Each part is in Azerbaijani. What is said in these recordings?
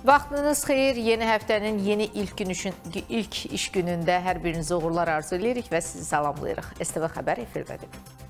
Vaxtınız xeyir, yeni həftənin ilk iş günündə hər birinizi uğurlar arzu edirik və sizi salamlayırıq. STV Xəbər efirdədir.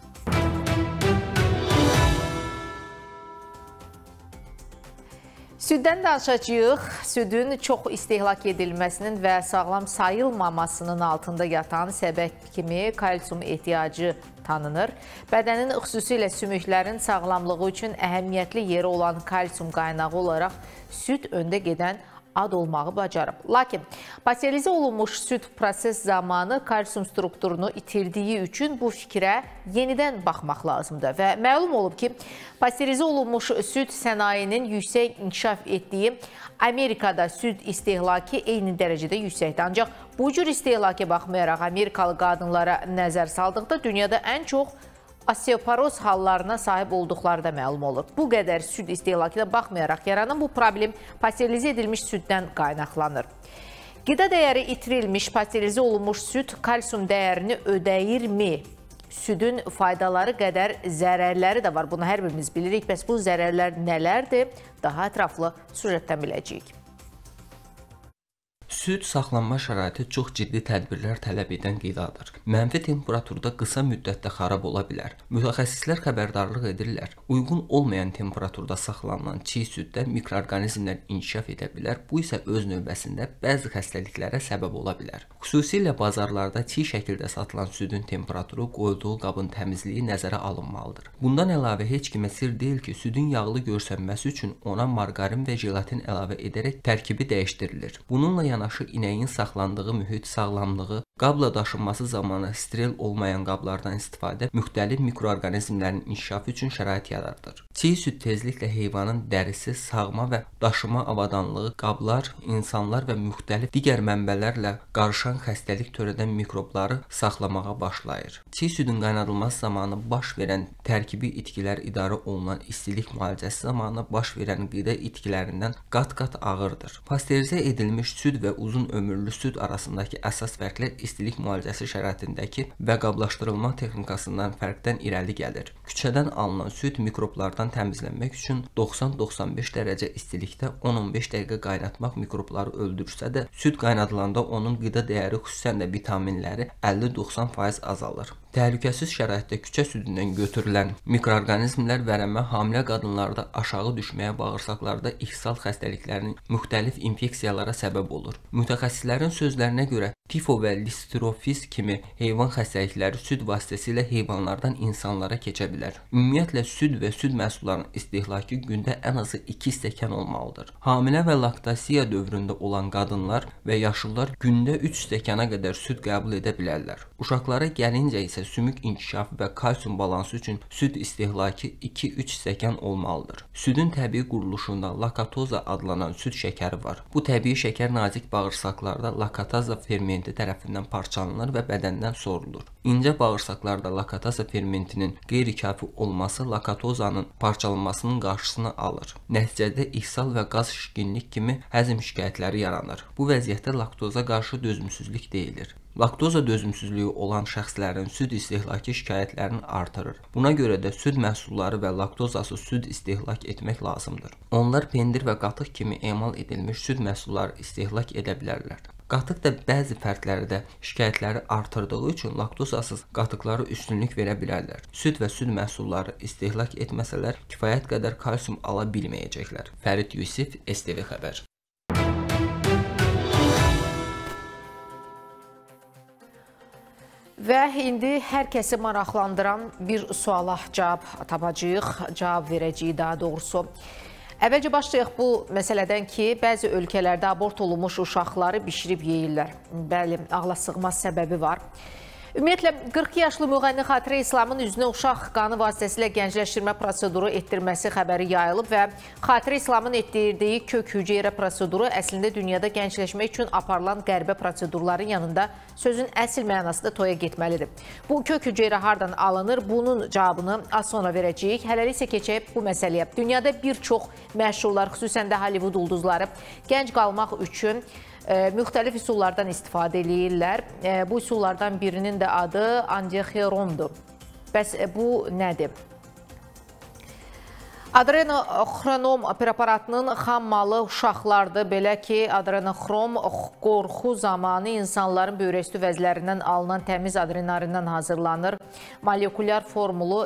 Süddən danışacağıq. Südün çox istehlak edilməsinin və sağlam sayılmamasının altında yatan səbəb kimi kalsium ehtiyacı tanınır. Bədənin xüsusilə sümüklərin sağlamlığı üçün əhəmiyyətli yeri olan kalsium qaynağı olaraq süd öndə gedən ad olmağı bacarıb. Lakin pasterize olunmuş süd proses zamanı kalsium strukturunu itirdiyi üçün bu fikrə yenidən baxmaq lazımdır. Və məlum olub ki, pasterize olunmuş süd sənayinin yüksək inkişaf etdiyi Amerikada süd istehlakı eyni dərəcədə yüksəkdir. Ancaq bu cür istehlaka baxmayaraq Amerikalı qadınlara nəzər saldıqda dünyada ən çox osteoporoz hallarına sahib olduqları da məlum olur. Bu qədər süd istehlakına baxmayaraq yaranan bu problem pasterize edilmiş süddən qaynaqlanır. Qida dəyəri itirilmiş, pasterize olunmuş süd kalsium dəyərini ödəyirmi? Südün faydaları qədər zərərləri də var. Bunu hər birimiz bilirik. Bəs bu zərərlər nələrdir? Daha ətraflı süjetdən biləcəyik. Süd saxlanma şəraiti çox ciddi tədbirlər tələb edən qidadır. Mənfi temperaturda qısa müddətdə xarab ola bilər. Mütəxəssislər xəbərdarlıq edirlər. Uyğun olmayan temperaturda saxlanılan çiy süddə mikroorqanizmlər inkişaf edə bilər. Bu isə öz növbəsində bəzi xəstəliklərə səbəb ola bilər. Xüsusilə bazarlarda çiy şəkildə satılan südün temperaturu qoyulduğu qabın təmizliyi nəzərə alınmalıdır. Bundan əlavə heç kimə sir deyil ki, südün yağlı görsənməsi üçün ona margarin və jelatin əlavə edərək tərkibi dəyişdirilir. Bununla yanaşı inəyin saxlandığı mühit, sağlamlığı, qabla daşınması zamanı steril olmayan qablardan istifadə müxtəlif mikroorqanizmlərin inkişafı üçün şərait yaradır. Çiy süd tezliklə heyvanın dərisi, sağma və daşıma avadanlığı, qablar, insanlar və müxtəlif digər mənbələrlə qarışan xəstəlik törədən mikrobları saxlamağa başlayır. Çiy südün qaynadılması zamanı baş verən tərkibi itkilər idarə olunan istilik müalicəsi zamanı baş verən qida itkilərindən qat-qat ağırdır. Pasterize edilmiş süd və uzun ömürlü süd arasındakı əsas fərqlər istilik müalicəsi şəraitindəki və qablaşdırılma texnikasından fərqdən irəli gəlir. Küçədən alınan süd mikroblardan təmizlənmək üçün 90-95 dərəcə istilikdə 10-15 dəqiqə qaynatmaq mikrobları öldürsə də, süd qaynadılanda onun qida dəyəri, xüsusən də vitaminləri 50-90% azalır. Təhlükəsiz şəraitdə küçə südündən götürülən mikroorqanizmlər vərəmə, hamilə qadınlarda aşağı düşməyə, bağırsaqlarda ihsal xəstəliklərinin müxtəlif infeksiyalara səbəb olur. Mütəxəssislərin sözlərinə görə tifo və listerofiz kimi heyvan xəstəlikləri süd vasitəsilə heyvanlardan insanlara keçə bilər. Ümumiyyətlə, süd və süd məhsullarının istehlakı gündə ən azı 2 stəkan olmalıdır. Hamilə və laktasiya dövründə olan qadınlar və yaşlılar gündə 3 stəkana qədər süd qəbul edə bilərlər. Uşaqlara gəlincə isə sümük inkişafı və kalsium balansı üçün süd istehlakı 2-3 stəkan olmalıdır. Südün təbii quruluşunda lakatoza adlanan süd şəkəri var. Bu təbii şəkər nazik bağırsaqlarda lakataza fermenti tərəfindən parçalanır və bədəndən sorulur. İncə bağırsaqlarda lakataza fermentinin qeyri-kafi olması lakatozanın parçalanmasının qarşısını alır. Nəticədə ihsal və qaz şişkinlik kimi həzm şikayətləri yaranır. Bu vəziyyətdə laktoza qarşı dözümsüzlük deyilir. Laktoza dözümsüzlüyü olan şəxslərin süd istehlakı şikayətlərini artırır. Buna görə də süd məhsulları və laktozasız süd istehlak etmək lazımdır. Onlar pendir və qatıq kimi emal edilmiş süd məhsulları istehlak edə bilərlər. Qatıq da bəzi fərdlərdə şikayətləri artırdığı üçün laktozasız qatıqlara üstünlük verə bilərlər. Süd və süd məhsulları istehlak etməsələr kifayət qədər kalsium ala bilməyəcəklər. Fərid Yusif, STV Xəbər. Və indi hər kəsi maraqlandıran bir suala cavab verəcəyik daha doğrusu. Əvvəlcə başlayaq bu məsələdən ki, bəzi ölkələrdə abort olunmuş uşaqları bişirib yeyirlər. Bəli, ağla sığmaz səbəbi var. Ümumiyyətlə, 42 yaşlı müğənni Xatirə İslamın üzünə uşaq qanı vasitəsilə gəncləşdirmə proseduru etdirməsi xəbəri yayılıb və Xatirə İslamın etdirdiyi kök hüceyrə proseduru əslində dünyada gəncləşmək üçün aparılan qəribə prosedurların yanında sözün əsl mənasında toya getməlidir. Bu kök hüceyrə hardan alınır? Bunun cavabını az sonra verəcəyik. Hələlik isə keçək bu məsələyə. Dünyada bir çox məşhurlar, xüsusən də Hollywood ulduzları gənc qalmaq üçün müxtəlif üsullardan istifadə edirlər. Bu üsullardan birinin də adı androxerondur. Bəs bu nədir? Adrenoxrom preparatının xam malı uşaqlardır. Belə ki, adrenoxrom qorxu zamanı insanların böyrəüstü vəzlərindən alınan təmiz adrenalindən hazırlanır. Molekulyar formulu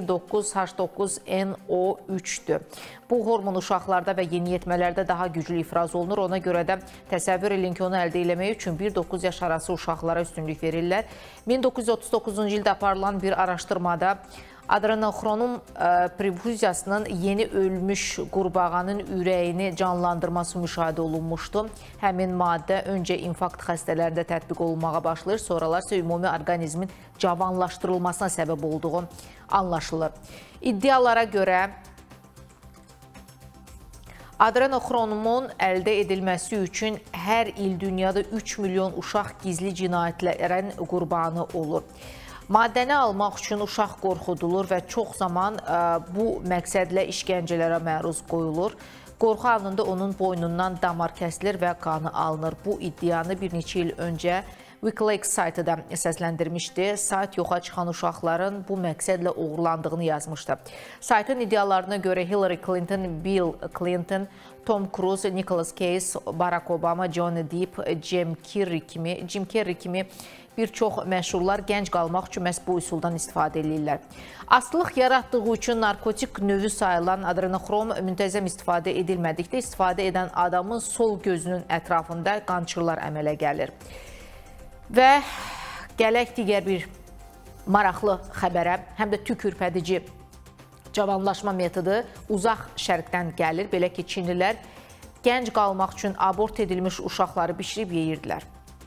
C9H9NO3'dür. Bu hormon uşaqlarda və yeniyetmələrdə daha güclü ifraz olunur. Ona görə də təsəvvür edin ki, onu əldə etmək üçün 1-9 yaş arası uşaqlara üstünlük verirlər. 1939-cu ildə aparılan bir araşdırmada adrenoxrom prefuziyasının yeni ölmüş qurbağanın ürəyini canlandırması müşahidə olunmuşdu. Həmin maddə öncə infarkt xəstələrində tətbiq olunmağa başlayır, sonralarsa ümumi orqanizmin cavanlaşdırılmasına səbəb olduğu anlaşılır. İddialara görə adrenoxromun əldə edilməsi üçün hər il dünyada 3 milyon uşaq gizli cinayətlərin qurbanı olur. Maddəni almaq üçün uşaq qorxudulur və çox zaman bu məqsədlə işgəncələrə məruz qoyulur. Qorxu anında onun boynundan damar kəsilir və qanı alınır. Bu iddianı bir neçə il öncə Wikileaks saytı da səsləndirmişdi. Sayt yoxa çıxan uşaqların bu məqsədlə uğurlandığını yazmışdı. Saytın iddialarına görə Hillary Clinton, Bill Clinton, Tom Cruise, Nicolas Cage, Barack Obama, Johnny Depp, Jim Carrey kimi bir çox məşhurlar gənc qalmaq üçün məhz bu üsuldan istifadə edirlər. Asılılıq yaratdığı üçün narkotik növü sayılan adrenoxrom müntəzəm istifadə edilmədikdə istifadə edən adamın sol gözünün ətrafında qançırlar əmələ gəlir. Və gələk digər bir maraqlı xəbərə, həm də tük ürpədici cavanlaşma metodu uzaq şərqdən gəlir. Belə ki, Çinlilər gənc qalmaq üçün abort edilmiş uşaqları bişirib yeyirdilər.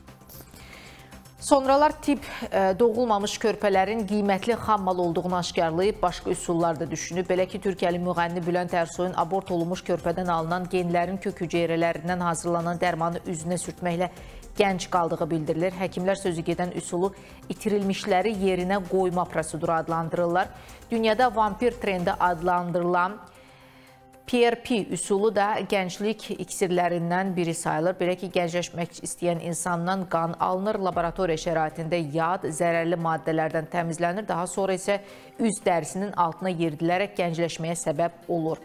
Sonralar tibb doğulmamış körpələrin qiymətli xammal olduğunu aşkarlayıb, başqa üsullar da düşünüb. Belə ki, Türkiyəli müğənni Bülent Ersoyun abort olunmuş körpədən alınan genlərin kök hüceyrələrindən hazırlanan dərmanı üzünə sürtməklə gənc qaldığı bildirilir. Həkimlər sözü gedən üsulu itirilmişləri yerinə qoyma proseduru adlandırırlar. Dünyada vampir trendi adlandırılan PRP üsulu da gənclik iksirlərindən biri sayılır. Belə ki, gəncləşmək istəyən insandan qan alınır, laboratoriya şəraitində yad, zərərli maddələrdən təmizlənir, daha sonra isə üz dərisinin altına yeridilərək gəncləşməyə səbəb olur.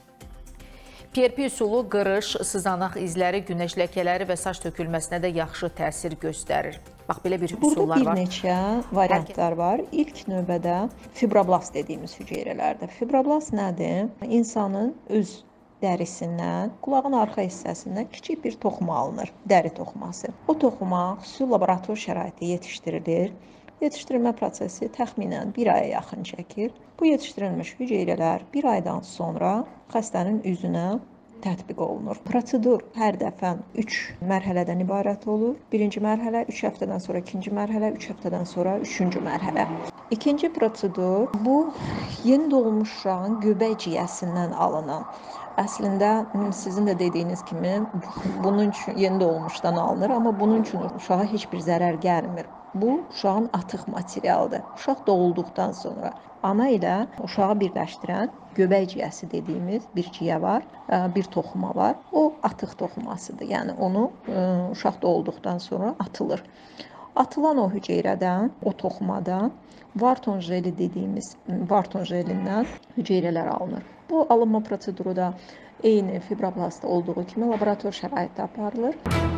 PRP üsulu qırış, sızanaq izləri, günəş ləkələri və saç tökülməsinə də yaxşı təsir göstərir. Bax, belə bir üsullar var. Burada bir neçə variantlar var. İlk növbədə fibroblast dediyimiz hüceyrələrdir. Fibroblast nədir? İnsanın öz dərisindən, qulağın arxa hissəsindən kiçik bir toxuma alınır, dəri toxuması. O toxuma xüsusi laborator şəraitdə yetişdirilir. Yetişdirilmə prosesi təxminən 1 aya yaxın çəkir. Bu yetişdirilmiş hüceyrələr 1 aydan sonra xəstənin üzünə tətbiq olunur. Prosedur hər dəfə 3 mərhələdən ibarət olur. Birinci mərhələ 3 həftədən sonra, ikinci mərhələ 3 həftədən sonra, üçüncü mərhələ. İkinci prosedur bu yeni doğulmuş uşağın göbək ciyəsindən alınan. Əslində sizin də dediyiniz kimi bunun üçün yeni doğulmuşdan alınır, amma bunun üçün uşağa heç bir zərər gəlmir. Bu uşağın atıq materialıdır. Uşaq doğulduqdan sonra ana ilə uşağı birləşdirən göbək ciyəsi dediyimiz bir ciyə var, bir toxuma var. O atıq toxumasıdır. Yəni onu uşaq doğulduqdan sonra atılır. Atılan o hüceyrədən, o toxumadan Wharton jeli dediyimiz Wharton jelindən hüceyrələr alınır. Bu alınma proseduru da eyni fibroblastda olduğu kimi laborator şəraitdə aparılır.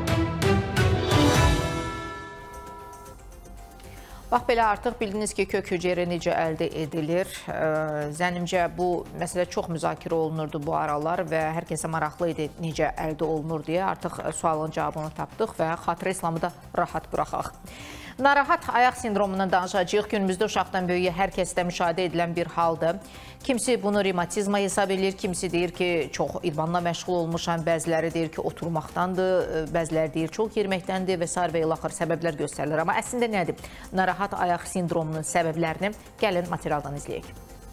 Bax, belə artıq bildiniz ki, kök hüceyrə necə əldə edilir. Zənnimcə, bu məsələ çox müzakirə olunurdu bu aralar və hər kəsə maraqlı idi necə əldə olunur deyə. Artıq sualın cavabını tapdıq və xatirə İslamı da rahat buraxaq. Narahat ayaq sindromundan danışacağıq. Günümüzdə uşaqdan böyüyə hər kəsdə müşahidə edilən bir haldır. Kimisi bunu revmatizma hesab edir, kimisi deyir ki, çox idmanla məşğul olmuşam, bəziləri deyir ki, oturmaqdandır, bəziləri deyir çox yeməkdəndir və s. və ilaxır səbəblər göstərilir. Amma əslində nədir? Narahat ayaq sindromunun səbəblərini gəlin materialdan izləyək.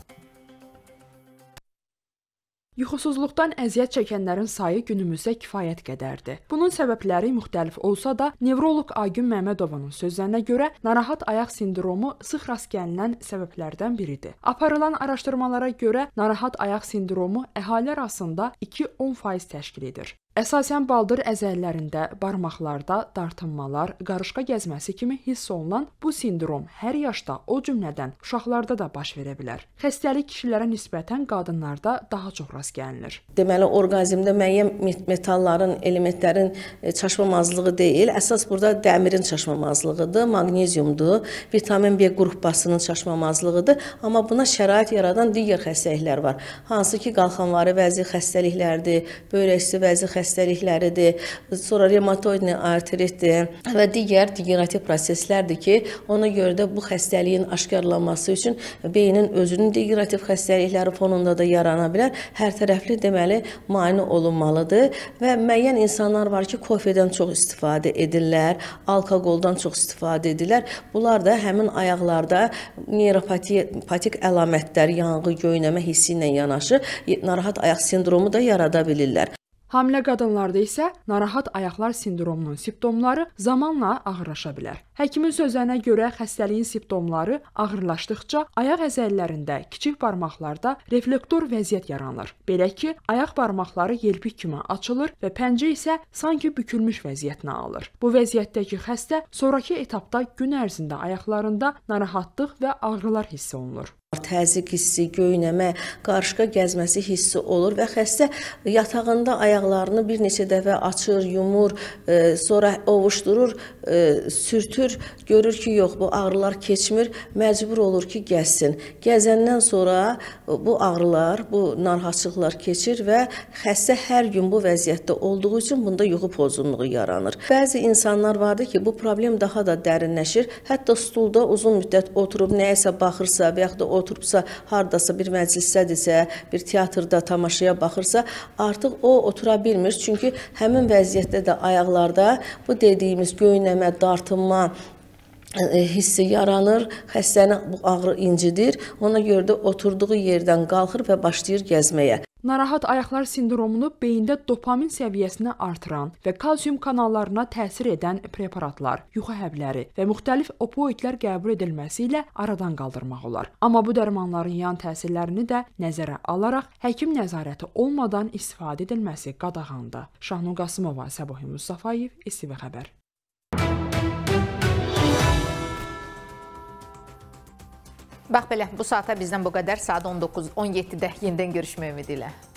Yuxusuzluqdan əziyyət çəkənlərin sayı günümüzdə kifayət qədərdir. Bunun səbəbləri müxtəlif olsa da, nevroloq Aygün Məmmədovanın sözlərinə görə narahat ayaq sindromu sıx rast gəlinən səbəblərdən biridir. Aparılan araşdırmalara görə narahat ayaq sindromu əhali arasında 2-10% təşkil edir. Əsasən baldır əzələlərində, barmaqlarda dartınmalar, qarışqa gəzməsi kimi hiss olunan bu sindrom hər yaşda, o cümlədən uşaqlarda da baş verə bilər. Xəstəlik kişilərə nisbətən qadınlarda daha çox rast gəlinir. Deməli, orqanizmdə müəyyən metalların, elementlərin çaşmamazlığı deyil, əsas burada dəmirin çaşmamazlığıdır, maqneziumdur, vitamin B qrupbasının çaşmamazlığıdır, amma buna şərait yaradan digər xəstəliklər var. Hansı ki, qalxanvari vəzi xəstəliklərdir, böyrək üstü vəzi xəstəlikləridir, sonra revmatoidni artritdir və digər degenerativ proseslərdir ki, ona görə də bu xəstəliyin aşkarlanması üçün beynin özünün degenerativ xəstəlikləri fonunda da yarana bilər. Hər tərəfli deməli müayinə olunmalıdır və müəyyən insanlar var ki, kofedən çox istifadə edirlər, alkoqoldan çox istifadə edirlər. Bunlar da həmin ayaqlarda neyropatik əlamətlər, yanğı, göynəmə hissi ilə yanaşı narahat ayaq sindromu da yarada bilirlər. Hamilə qadınlarda isə narahat ayaqlar sindromunun simptomları zamanla ağırlaşa bilər. Həkimin sözlərinə görə xəstəliyin simptomları ağırlaşdıqca ayaq əzələlərində, kiçik barmaqlarda reflektor vəziyyət yaranır. Belə ki, ayaq barmaqları yelpik kimi açılır və pəncə isə sanki bükülmüş vəziyyətinə alır. Bu vəziyyətdəki xəstə sonrakı etapda gün ərzində ayaqlarında narahatlıq və ağrılar hiss olunur. Təzyiq hissi, göynəmə, qarışqa gəzməsi hissi olur və xəstə yatağında ayaqlarını bir neçə dəfə açır, yumur, sonra ovuşdurur, sürtür, görür ki, yox, bu ağrılar keçmir, məcbur olur ki, gəzsin. Gəzəndən sonra bu ağrılar, bu narahatçılıqlar keçir və xəstə hər gün bu vəziyyətdə olduğu üçün bunda yuxu pozğunluğu yaranır. Bəzi insanlar vardır ki, bu problem daha da dərinləşir, hətta stulda uzun müddət oturub nəyəsə baxırsa və yaxud da oturubsa, hardasa bir məclisdədirsə, bir teatrda tamaşaya baxırsa, artıq o otura bilmir. Çünki həmin vəziyyətdə də ayaqlarda bu dediyimiz göynəmə, dartınma hissi yaranır, xəstəni bu ağrı incidir. Ona görə də oturduğu yerdən qalxır və başlayır gəzməyə. Narahat ayaqlar sindromunu beyində dopamin səviyyəsini artıran və kalsium kanallarına təsir edən preparatlar, yuxu həbləri və müxtəlif opioidlər qəbul edilməsi ilə aradan qaldırmaq olar. Amma bu dərmanların yan təsirlərini də nəzərə alaraq həkim nəzarəti olmadan istifadə edilməsi qadağandır. Şahnur Qasımova, Səbuhi Mustafayev, İSTV Xəbər. Bax belə, bu saata bizdən bu qədər. Saat 19:17-də yenidən görüşmək ümidi ilə.